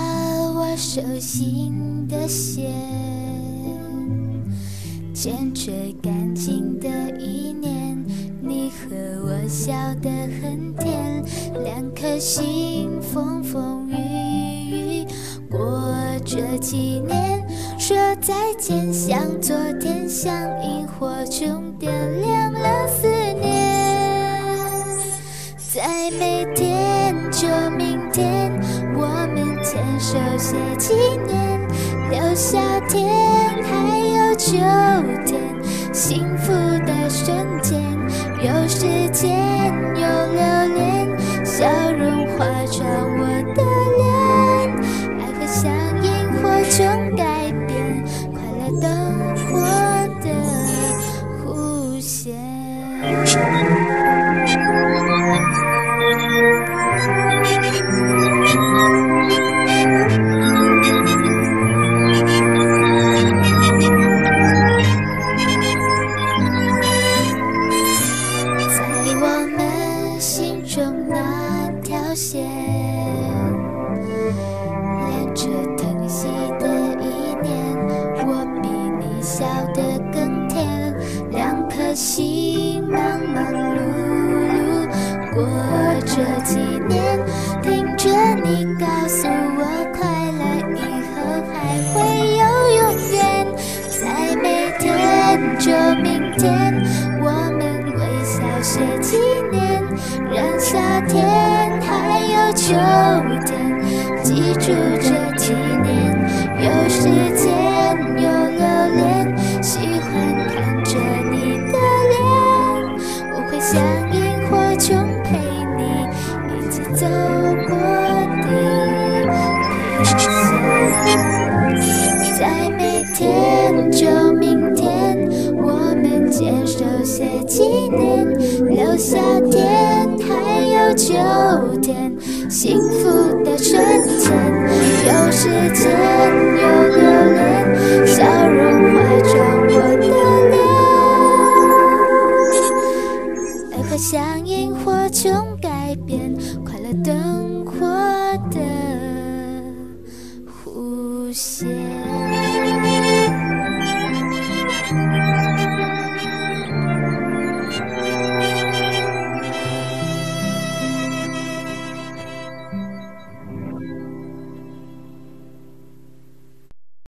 我手心的线，牵最干净的一年，你和我笑得很甜，两颗心风风雨雨过这几年，说再见像昨天，像萤火虫点亮了思念，在每天就明天，我们牵手写纪念，留下天还有秋天，幸福的瞬间，有时间有留恋，笑容划穿我的脸，爱会像萤火虫改变，快乐灯火的弧线。线连着疼惜的一年，我比你笑得更甜，两颗心忙忙碌碌过这几年，听着你告诉我快乐以后还会有永远，在每天就明天，我们微笑写纪念，让夏天还有秋天，记住这几年，有时间有留恋，喜欢看着你的脸，我会像萤火虫陪你一起走过地平线，在每天就明天，我们牵手写纪念，留下天还有秋天，幸福的瞬间，有时间有留恋，笑容怀着我的脸，爱会像萤火虫改变，快乐灯火的弧线。